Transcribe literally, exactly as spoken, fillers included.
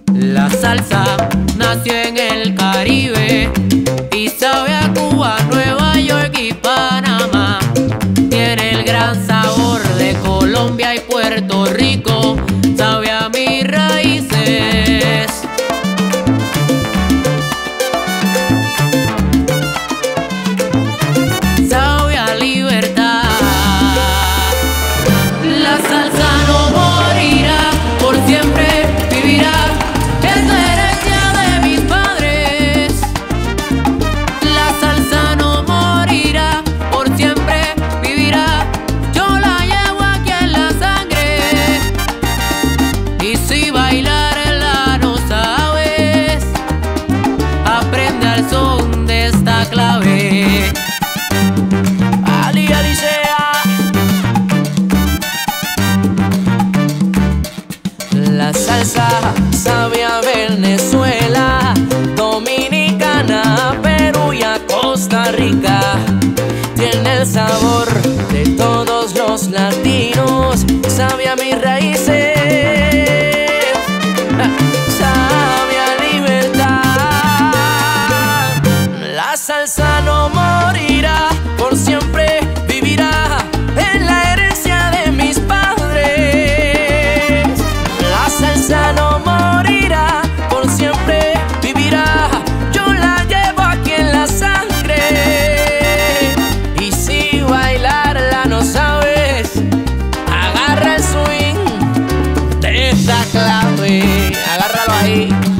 La salsa nació en el Caribe y sabe a Cuba, Nueva York y Panamá. Tiene el gran sabor de Colombia y Puerto Rico, sabe a mis raíces. Sabe a libertad. La salsa no morirá, por siempre vivirá. Es la herencia de mis padres. La salsa no morirá, por siempre vivirá. Yo la llevo aquí en la sangre. Y si bailarla no sabes, aprende al son de esta clave. Ali, Alicia. La salsa sabe a Venezuela, Dominicana, Perú y a Costa Rica. Tiene el sabor de todos los latinos, sabe a mis raíces, sabe a libertad. La salsa no morirá, por siempre vivirá. En la herencia de mis padres. La salsa no morirá, por siempre vivirá. Yo la llevo aquí en la sangre. Y si bailarla no sabes, agarra el swing de esta clave. Agárralo ahí.